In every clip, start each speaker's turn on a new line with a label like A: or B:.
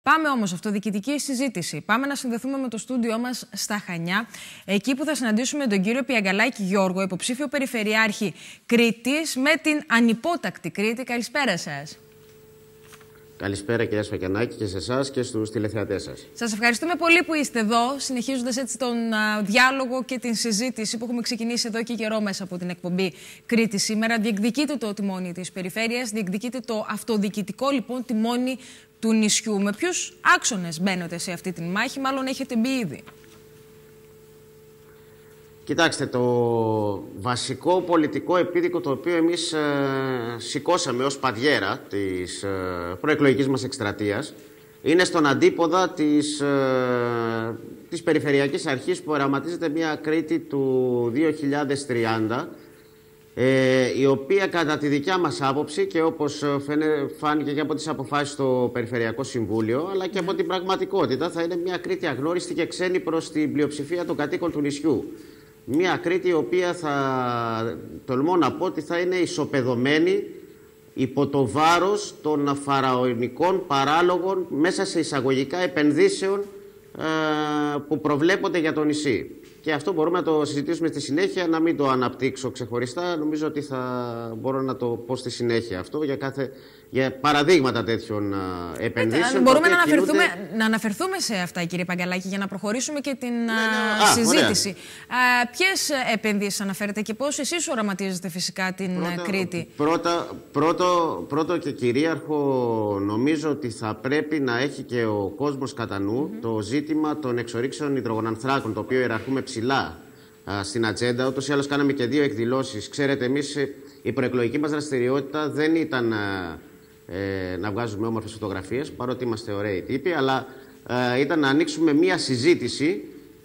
A: Πάμε όμως, αυτοδιοικητική συζήτηση. Πάμε να συνδεθούμε με το στούντιό μας στα Χανιά, εκεί που θα συναντήσουμε τον κύριο Πιαγκαλάκη Γιώργο, υποψήφιο Περιφερειάρχη Κρήτης, με την ανυπότακτη Κρήτη. Καλησπέρα σας.
B: Καλησπέρα κυρία Σφακιανάκη και σε εσάς και στους τηλεθεατές σας.
A: Σας ευχαριστούμε πολύ που είστε εδώ, συνεχίζοντας έτσι τον διάλογο και την συζήτηση που έχουμε ξεκινήσει εδώ και καιρό μέσα από την εκπομπή Κρήτη σήμερα. Διεκδικείτε το τιμόνι της περιφέρειας, διεκδικείτε το αυτοδιοικητικό λοιπόν τιμόνι του νησιού. Με ποιους άξονες μπαίνετε σε αυτή τη μάχη, μάλλον έχετε μπει ήδη?
B: Κοιτάξτε, το βασικό πολιτικό επίδικο το οποίο εμείς σηκώσαμε ως παδιέρα της προεκλογικής μας εκστρατείας είναι στον αντίποδα της Περιφερειακής Αρχής που οραματίζεται μια Κρήτη του 2030, η οποία κατά τη δικιά μας άποψη και όπως φάνηκε και από τις αποφάσεις στο Περιφερειακό Συμβούλιο αλλά και από την πραγματικότητα θα είναι μια Κρήτη αγνώριστη και ξένη προς την πλειοψηφία των κατοίκων του νησιού. Μια Κρήτη η οποία τολμώ να πω ότι θα είναι ισοπεδωμένη υπό το βάρος των φαραωνικών παράλογων μέσα σε εισαγωγικά επενδύσεων που προβλέπονται για το νησί. Και αυτό μπορούμε να το συζητήσουμε στη συνέχεια, να μην το αναπτύξω ξεχωριστά. Νομίζω ότι θα μπορώ να το πω στη συνέχεια αυτό για παραδείγματα τέτοιων επενδύσεων.
A: Μπορούμε να αναφερθούμε σε αυτά, κύριε Παγκαλάκη, για να προχωρήσουμε και την συζήτηση. Ποιες επενδύσεις αναφέρετε και πώς εσείς οραματίζετε φυσικά την Κρήτη?
B: Πρώτο και κυρίαρχο, νομίζω ότι θα πρέπει να έχει και ο κόσμος κατά νου το ζήτημα των εξορίξεων υδρογονανθράκων, το οποίο ιεραρχούμε ψηλά στην ατζέντα. Ούτως ή άλλως κάναμε και 2 εκδηλώσεις. Ξέρετε, εμείς η προεκλογική μας δραστηριότητα δεν ήταν να βγάζουμε όμορφες φωτογραφίες, παρότι είμαστε ωραίοι τύποι, αλλά ήταν να ανοίξουμε μία συζήτηση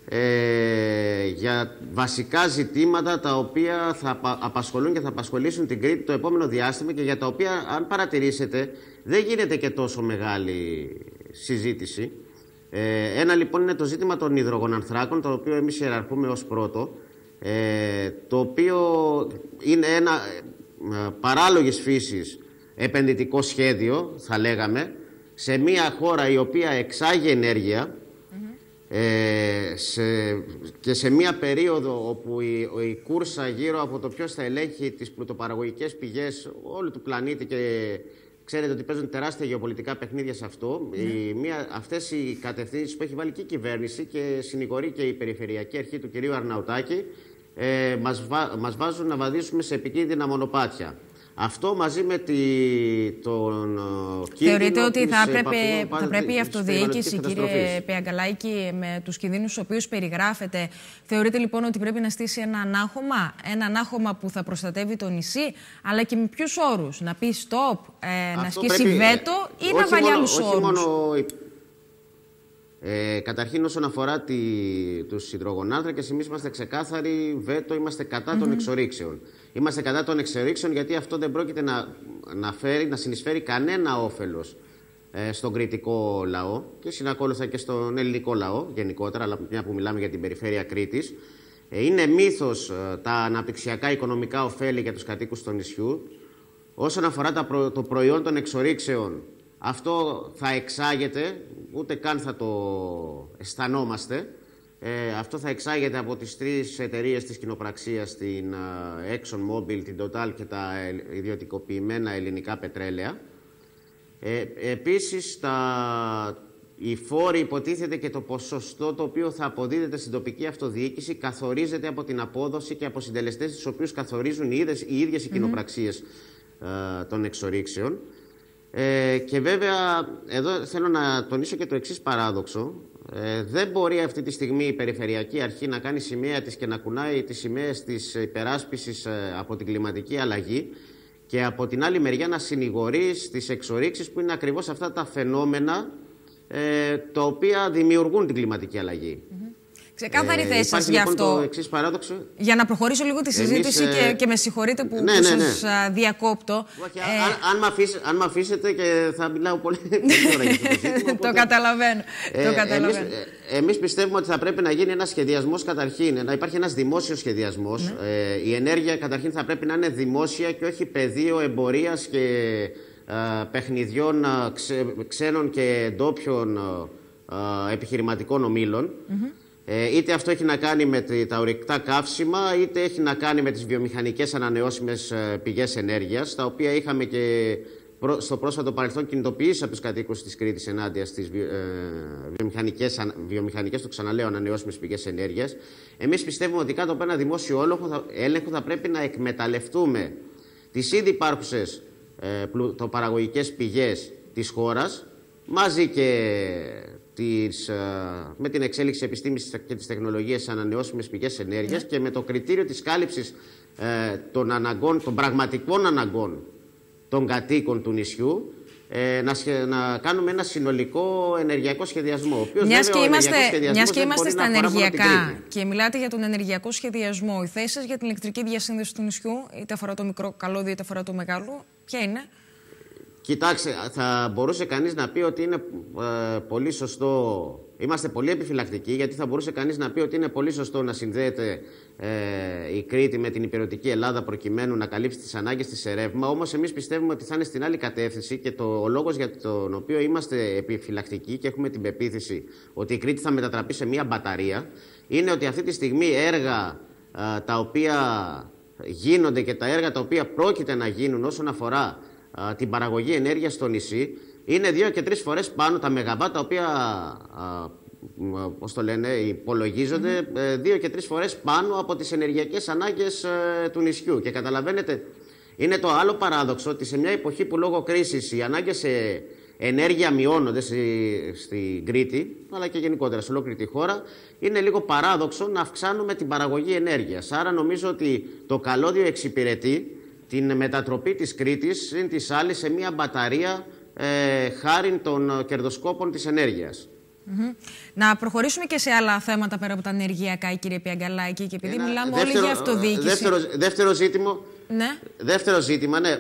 B: για βασικά ζητήματα τα οποία θα απασχολούν και θα απασχολήσουν την Κρήτη το επόμενο διάστημα και για τα οποία, αν παρατηρήσετε, δεν γίνεται και τόσο μεγάλη συζήτηση. Ένα λοιπόν είναι το ζήτημα των υδρογονανθράκων, το οποίο εμείς ιεραρχούμε ως πρώτο, το οποίο είναι ένα παράλογης φύσης επενδυτικό σχέδιο, θα λέγαμε, σε μια χώρα η οποία εξάγει ενέργεια και σε μια περίοδο όπου η κούρσα γύρω από το ποιος θα ελέγχει τις πλουτοπαραγωγικές πηγές όλου του πλανήτη, και ξέρετε ότι παίζουν τεράστια γεωπολιτικά παιχνίδια σε αυτό. Αυτές οι κατευθύνσεις που έχει βάλει και η κυβέρνηση και συνηγορεί και η Περιφερειακή Αρχή του κυρίου Αρναουτάκη μας βάζουν να βαδίσουμε σε επικίνδυνα μονοπάτια. Αυτό μαζί με τον κίνδυνο.
A: Θεωρείτε ότι θα πρέπει η αυτοδιοίκηση, κύριε Πιαγκαλάκη, με τους κινδύνους στους οποίους περιγράφετε, θεωρείτε λοιπόν ότι πρέπει να στήσει ένα ανάχωμα που θα προστατεύει το νησί, αλλά και με ποιους όρους? Να πει stop, να ασκήσει βέτο ή να βάλει άλλους όρους?
B: Καταρχήν, όσον αφορά τους υδρογονάνθρακες, εμείς είμαστε ξεκάθαροι βέτο, είμαστε κατά των εξορίξεων. Είμαστε κατά των εξορίξεων γιατί αυτό δεν πρόκειται να συνεισφέρει κανένα όφελος στον κρητικό λαό και συνακόλουθα και στον ελληνικό λαό γενικότερα, αλλά μια που μιλάμε για την περιφέρεια Κρήτης. Είναι μύθος τα αναπτυξιακά οικονομικά ωφέλη για τους κατοίκους του νησιού. Όσον αφορά το προϊόν των εξορίξεων, αυτό θα εξάγεται, ούτε καν θα το αισθανόμαστε. Αυτό θα εξάγεται από τις 3 εταιρείες της κοινοπραξίας, την ExxonMobil, την Total και τα ιδιωτικοποιημένα ελληνικά πετρέλαια. Επίσης, οι φόροι, υποτίθεται, και το ποσοστό το οποίο θα αποδίδεται στην τοπική αυτοδιοίκηση καθορίζεται από την απόδοση και από συντελεστές τους οποίους καθορίζουν οι ίδιες οι κοινοπραξίες των εξορίξεων. Και βέβαια, εδώ θέλω να τονίσω και το εξής παράδοξο. Δεν μπορεί αυτή τη στιγμή η Περιφερειακή Αρχή να κάνει σημαία της και να κουνάει τις σημαίες της υπεράσπισης από την κλιματική αλλαγή και από την άλλη μεριά να συνηγορεί στις εξορίξεις που είναι ακριβώς αυτά τα φαινόμενα τα οποία δημιουργούν την κλιματική αλλαγή.
A: Ξεκάθαρη θέση σας γι'
B: λοιπόν
A: αυτό.
B: Το εξής παράδοξο.
A: Για να προχωρήσω λίγο τη συζήτηση και με συγχωρείτε που σας διακόπτω.
B: Όχι, αν με αφήσετε και θα μιλάω πολύ ώρα για αυτό το ζήτημα.
A: Το καταλαβαίνω.
B: Εμείς πιστεύουμε ότι θα πρέπει να γίνει ένας σχεδιασμός καταρχήν, να υπάρχει ένας δημόσιος σχεδιασμός. Η ενέργεια καταρχήν θα πρέπει να είναι δημόσια και όχι πεδίο εμπορίας και παιχνιδιών ξένων και ντόπιων επιχειρηματικών ομίλων. Είτε αυτό έχει να κάνει με τα ορυκτά καύσιμα, είτε έχει να κάνει με τις βιομηχανικές ανανεώσιμες πηγές ενέργειας, τα οποία είχαμε και στο πρόσφατο παρελθόν κινητοποιήσει από τους κατοίκους της Κρήτης ενάντια στις βιομηχανικές, το ξαναλέω, ανανεώσιμες πηγές ενέργειας. Εμείς πιστεύουμε ότι κάτω από ένα δημόσιο έλεγχο θα πρέπει να εκμεταλλευτούμε τις ήδη υπάρχουσες παραγωγικές πηγές της χώρας, μαζί και με την εξέλιξη της επιστήμης και της τεχνολογίας στις ανανεώσιμες πηγές ενέργειας και με το κριτήριο της κάλυψης των πραγματικών αναγκών των κατοίκων του νησιού, να κάνουμε ένα συνολικό ενεργειακό σχεδιασμό.
A: Μιας και είμαστε στα ενεργειακά και μιλάτε για τον ενεργειακό σχεδιασμό, οι θέσεις για την ηλεκτρική διασύνδεση του νησιού, είτε αφορά το μικρό καλώδιο είτε αφορά το μεγάλο, ποια είναι?
B: Κοιτάξτε, θα μπορούσε κανείς να πει ότι είναι πολύ σωστό. Είμαστε πολύ επιφυλακτικοί, γιατί θα μπορούσε κανείς να πει ότι είναι πολύ σωστό να συνδέεται η Κρήτη με την υπηρετική Ελλάδα προκειμένου να καλύψει τις ανάγκες της σε ρεύμα. Όμως εμείς πιστεύουμε ότι θα είναι στην άλλη κατεύθυνση και ο λόγος για τον οποίο είμαστε επιφυλακτικοί και έχουμε την πεποίθηση ότι η Κρήτη θα μετατραπεί σε μια μπαταρία είναι ότι αυτή τη στιγμή έργα τα οποία γίνονται και τα έργα τα οποία πρόκειται να γίνουν όσον αφορά την παραγωγή ενέργειας στο νησί είναι 2 και 3 φορές πάνω τα μεγαβάτ τα οποία υπολογίζονται 2 και 3 φορές πάνω από τις ενεργειακές ανάγκες του νησιού. Και καταλαβαίνετε, είναι το άλλο παράδοξο ότι σε μια εποχή που λόγω κρίσης οι ανάγκες σε ενέργεια μειώνονται στην Κρήτη, αλλά και γενικότερα σε ολόκληρη τη χώρα, είναι λίγο παράδοξο να αυξάνουμε την παραγωγή ενέργειας. Άρα νομίζω ότι το καλώδιο εξυπηρετεί την μετατροπή της Κρήτης συν της άλλης σε μια μπαταρία χάριν των κερδοσκόπων της ενέργειας.
A: Να προχωρήσουμε και σε άλλα θέματα πέρα από τα ενεργειακά, κύριε Πιαγκαλάκη, και επειδή μιλάμε όλοι για αυτοδιοίκηση.
B: Δεύτερο ζήτημα, ναι.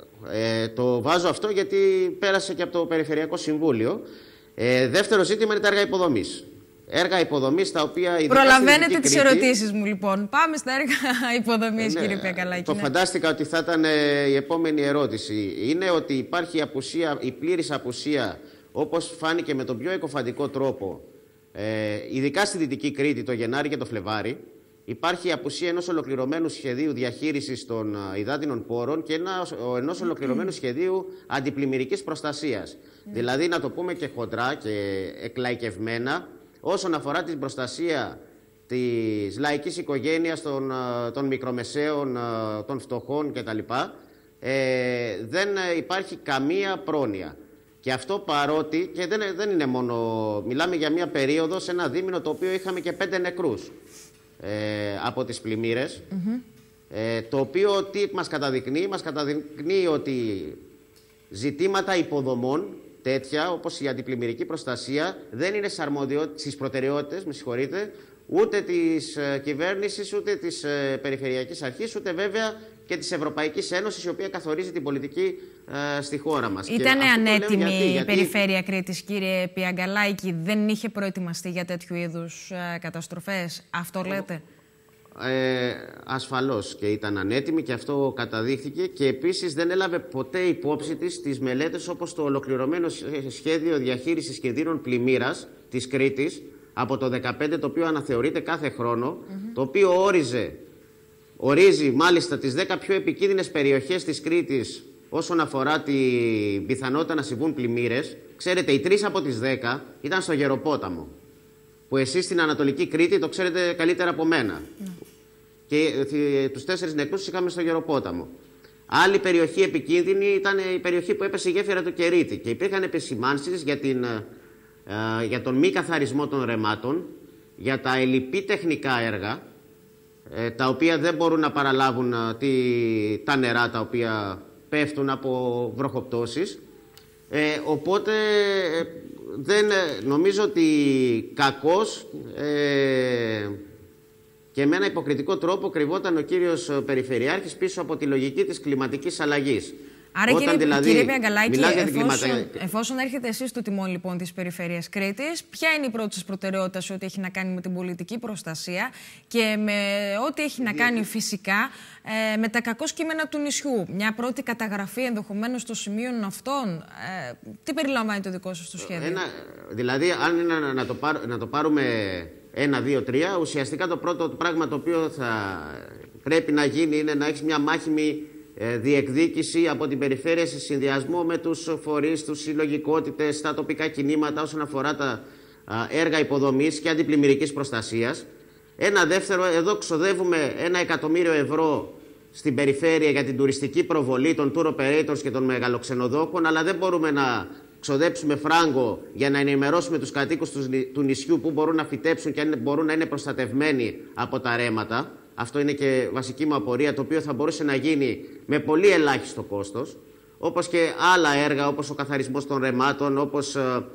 B: Το βάζω αυτό γιατί πέρασε και από το Περιφερειακό Συμβούλιο. Δεύτερο ζήτημα είναι τα έργα υποδομής. Έργα υποδομής τα οποία.
A: Προλαβαίνετε τις ερωτήσεις μου, λοιπόν. Πάμε στα έργα υποδομής, κύριε Πιαγκαλάκη.
B: Το φαντάστηκα ότι θα ήταν η επόμενη ερώτηση. Είναι ότι υπάρχει η πλήρης απουσία, όπως φάνηκε με τον πιο εκοφαντικό τρόπο, ειδικά στη Δυτική Κρήτη το Γενάρη και το Φλεβάρι, υπάρχει η απουσία ενός ολοκληρωμένου σχεδίου διαχείρισης των υδάτινων πόρων και ενός ολοκληρωμένου σχεδίου αντιπλημμυρικής προστασίας. Δηλαδή, να το πούμε και χοντρά και εκλαϊκευμένα, όσον αφορά την προστασία της λαϊκής οικογένειας, των μικρομεσαίων, των φτωχών κτλ. Δεν υπάρχει καμία πρόνοια. Και αυτό παρότι, και δεν είναι μόνο, μιλάμε για μια περίοδο σε ένα δίμηνο το οποίο είχαμε και 5 νεκρούς από τις πλημμύρες, το οποίο τι μας καταδεικνύει ότι ζητήματα υποδομών τέτοια όπως η αντιπλημμυρική προστασία δεν είναι στις προτεραιότητες, ούτε της κυβέρνησης, ούτε της Περιφερειακής Αρχής, ούτε βέβαια και της Ευρωπαϊκής Ένωσης, η οποία καθορίζει την πολιτική στη χώρα μας.
A: Ήταν ανέτοιμη η Περιφέρεια Κρήτης, κύριε Πιαγκαλάκη? Δεν είχε προετοιμαστεί για τέτοιου είδους καταστροφές? Αυτό λέτε?
B: Ασφαλώς και ήταν ανέτοιμη και αυτό καταδείχθηκε, και επίσης δεν έλαβε ποτέ υπόψη της τις μελέτες όπως το ολοκληρωμένο σχέδιο διαχείρισης κινδύνων πλημμύρας της Κρήτης από το 2015, το οποίο αναθεωρείται κάθε χρόνο, το οποίο ορίζει μάλιστα τις 10 πιο επικίνδυνες περιοχές της Κρήτης όσον αφορά την πιθανότητα να συμβούν πλημμύρες. Ξέρετε, οι 3 από τις 10 ήταν στο Γεροπόταμο, που εσείς στην Ανατολική Κρήτη το ξέρετε καλύτερα από μένα. Και τους 4 νεκρούς είχαμε στο Γεροπόταμο. Άλλη περιοχή επικίνδυνη ήταν η περιοχή που έπεσε η γέφυρα του Κερίτη και υπήρχαν επισημάνσεις για τον μη καθαρισμό των ρεμάτων, για τα ελλειπή τεχνικά έργα, τα οποία δεν μπορούν να παραλάβουν τα νερά τα οποία πέφτουν από βροχοπτώσεις. Οπότε νομίζω ότι κακώς και με ένα υποκριτικό τρόπο κρυβόταν ο κύριος Περιφερειάρχης πίσω από τη λογική της κλιματικής αλλαγής.
A: Άρα, κύριε Πιαγκαλάκη, εφόσον έρχεται εσείς στο τιμόνι λοιπόν της Περιφέρειας Κρήτης, ποια είναι η πρώτη σας προτεραιότητα σε ό,τι έχει να κάνει με την πολιτική προστασία και με ό,τι έχει να κάνει φυσικά με τα κακό κείμενα του νησιού? Μια πρώτη καταγραφή ενδεχομένως των σημείων αυτών. Τι περιλαμβάνει το δικό σας το σχέδιο?
B: Δηλαδή, αν είναι να το πάρουμε 1, 2, 3, ουσιαστικά το πρώτο πράγμα το οποίο θα πρέπει να γίνει είναι να έχεις μια μάχημη διεκδίκηση από την περιφέρεια σε συνδυασμό με τους φορείς, τους συλλογικότητες, τα τοπικά κινήματα όσον αφορά τα έργα υποδομής και αντιπλημμυρικής προστασίας. Ένα δεύτερο, εδώ ξοδεύουμε 1 εκατομμύριο ευρώ στην περιφέρεια για την τουριστική προβολή των tour operators και των μεγαλοξενοδόχων, αλλά δεν μπορούμε να ξοδέψουμε φράγκο για να ενημερώσουμε τους κατοίκους του νησιού που μπορούν να φυτέψουν και μπορούν να είναι προστατευμένοι από τα ρέματα. Αυτό είναι και βασική μου απορία, το οποίο θα μπορούσε να γίνει με πολύ ελάχιστο κόστος, όπως και άλλα έργα, όπως ο καθαρισμός των ρεμάτων, όπως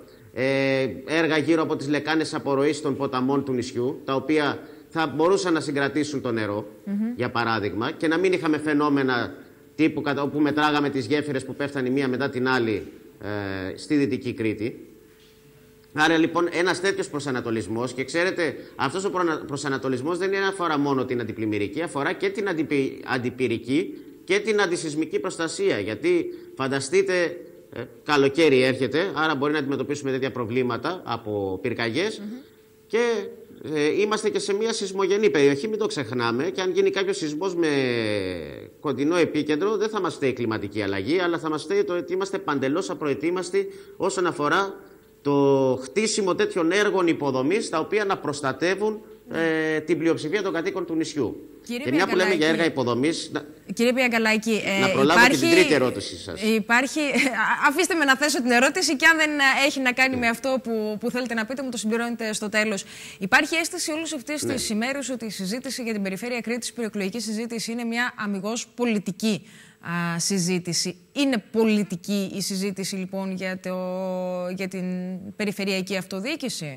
B: έργα γύρω από τις λεκάνες απορροής των ποταμών του νησιού, τα οποία θα μπορούσαν να συγκρατήσουν το νερό, για παράδειγμα, και να μην είχαμε φαινόμενα τύπου όπου μετράγαμε τις γέφυρες που πέφτανε η μία μετά την άλλη στη Δυτική Κρήτη. Άρα λοιπόν ένας τέτοιος προσανατολισμός, και ξέρετε, αυτός ο προσανατολισμός δεν αφορά μόνο την αντιπλημμυρική, αφορά και την αντιπυρική και την αντισυσμική προστασία. Γιατί φανταστείτε, καλοκαίρι έρχεται, άρα μπορεί να αντιμετωπίσουμε τέτοια προβλήματα από πυρκαγιές και είμαστε και σε μια σεισμογενή περιοχή, μην το ξεχνάμε, και αν γίνει κάποιος σεισμός με κοντινό επίκεντρο, δεν θα μας φταίει η κλιματική αλλαγή, αλλά θα μας φταίει το ότι είμαστε παντελώς απροετοίμαστοι όσον αφορά το χτίσιμο τέτοιων έργων υποδομής, τα οποία να προστατεύουν την πλειοψηφία των κατοίκων του νησιού. Και μια που λέμε για έργα υποδομής,
A: κύριε Πιαγκαλάκη,
B: να προλάβω και την τρίτη ερώτηση σας.
A: Αφήστε με να θέσω την ερώτηση, και αν δεν έχει να κάνει με αυτό που θέλετε να πείτε, μου το συμπληρώνετε στο τέλος. Υπάρχει αίσθηση όλες αυτές τις ημέρες ότι η συζήτηση για την Περιφέρεια Κρήτης, η προεκλογική συζήτηση, είναι μια αμιγώς πολιτική συζήτηση. Είναι πολιτική η συζήτηση λοιπόν για την περιφερειακή αυτοδιοίκηση?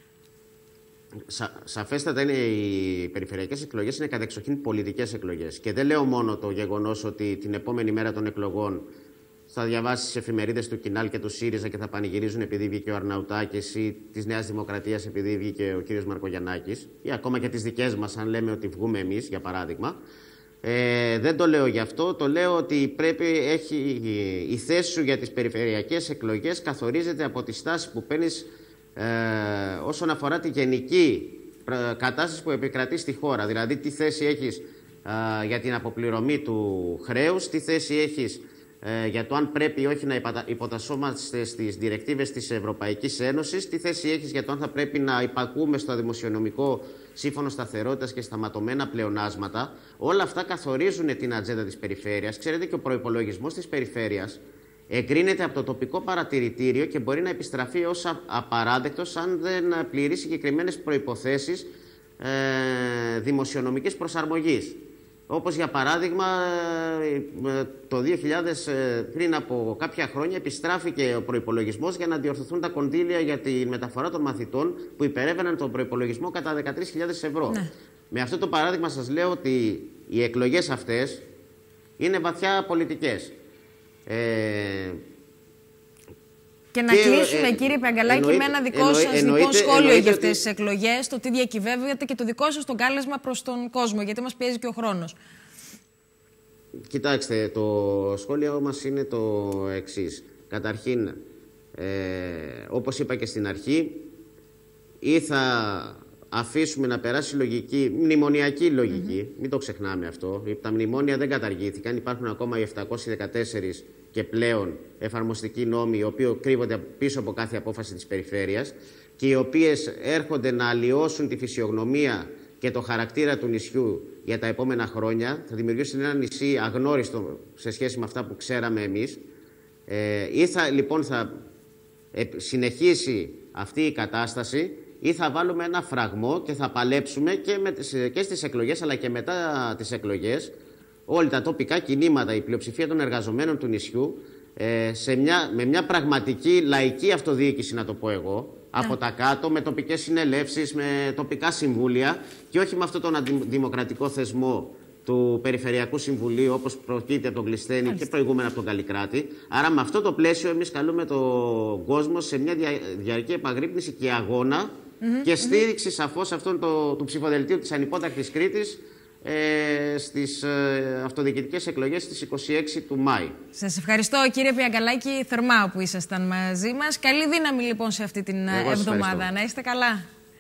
B: Σαφέστατα οι περιφερειακές εκλογές είναι κατεξοχήν πολιτικές εκλογές. Και δεν λέω μόνο το γεγονός ότι την επόμενη μέρα των εκλογών θα διαβάσει τις εφημερίδες του Κινάλ και του ΣΥΡΙΖΑ και θα πανηγυρίζουν επειδή βγήκε ο Αρναουτάκης, ή της Νέας Δημοκρατίας επειδή βγήκε ο κύριος Μαρκογιαννάκης, ή ακόμα και τις δικές μας, αν λέμε ότι βγούμε εμείς, για παράδειγμα. Δεν το λέω γι' αυτό. Το λέω ότι η θέση σου για τις περιφερειακές εκλογές καθορίζεται από τη στάση που παίρνεις όσον αφορά τη γενική κατάσταση που επικρατεί στη χώρα. Δηλαδή, τι θέση έχεις για την αποπληρωμή του χρέους, τι θέση έχεις για το αν πρέπει ή όχι να υποτασσόμαστε στις διρεκτίβες της Ευρωπαϊκής Ένωσης, τι θέση έχεις για το αν θα πρέπει να υπακούμε στο δημοσιονομικό σύμφωνο σταθερότητας και σταματωμένα πλεονάσματα. Όλα αυτά καθορίζουν την ατζέντα της περιφέρειας. Ξέρετε, και ο προϋπολογισμός της περιφέρειας εγκρίνεται από το τοπικό παρατηρητήριο και μπορεί να επιστραφεί ως απαράδεκτος αν δεν πληρεί συγκεκριμένες προϋποθέσεις δημοσιονομικής προσαρμογής. Όπως για παράδειγμα το 2000, πριν από κάποια χρόνια, επιστράφηκε ο προϋπολογισμός για να διορθωθούν τα κονδύλια για τη μεταφορά των μαθητών που υπερέβαιναν τον προϋπολογισμό κατά 13.000 ευρώ. Ναι. Με αυτό το παράδειγμα σας λέω ότι οι εκλογές αυτές είναι βαθιά πολιτικές.
A: Και να κλείσουμε, κύριε Πιαγκαλάκη, με ένα δικό σας σχόλιο για αυτές τις εκλογές, το τι διακυβεύεται και το δικό σας το κάλεσμα προς τον κόσμο, γιατί μας πιέζει και ο χρόνος.
B: Κοιτάξτε, το σχόλιο μας είναι το εξής. Καταρχήν, όπως είπα και στην αρχή, ή θα αφήσουμε να περάσει μνημονιακή λογική, μην το ξεχνάμε αυτό. Τα μνημόνια δεν καταργήθηκαν, υπάρχουν ακόμα οι 714 και πλέον εφαρμοστικοί νόμοι, οι οποίοι κρύβονται πίσω από κάθε απόφαση της περιφέρειας και οι οποίες έρχονται να αλλοιώσουν τη φυσιογνωμία και το χαρακτήρα του νησιού για τα επόμενα χρόνια. Θα δημιουργήσουν ένα νησί αγνώριστο σε σχέση με αυτά που ξέραμε εμείς. Ή θα συνεχίσει αυτή η κατάσταση, ή θα βάλουμε ένα φραγμό και θα παλέψουμε και στις εκλογές, αλλά και μετά τις εκλογές, όλοι τα τοπικά κινήματα, η πλειοψηφία των εργαζομένων του νησιού, με μια πραγματική λαϊκή αυτοδιοίκηση, να το πω εγώ, από τα κάτω, με τοπικές συνελεύσεις, με τοπικά συμβούλια, και όχι με αυτόν τον αντιδημοκρατικό θεσμό του Περιφερειακού Συμβουλίου, όπως προκύπτει από τον Κλεισθένη και προηγούμενα από τον Καλλικράτη. Άρα, με αυτό το πλαίσιο, εμείς καλούμε τον κόσμο σε μια διαρκή επαγρύπνηση και αγώνα και στήριξη σαφώς αυτών του ψηφοδελτίου της ανυπότακτης Κρήτης στις αυτοδιοικητικές εκλογές στις 26 του Μάη.
A: Σας ευχαριστώ, κύριε Πιαγκαλάκη, θερμά που ήσασταν μαζί μας. Καλή δύναμη λοιπόν σε αυτή την εβδομάδα. Να είστε καλά.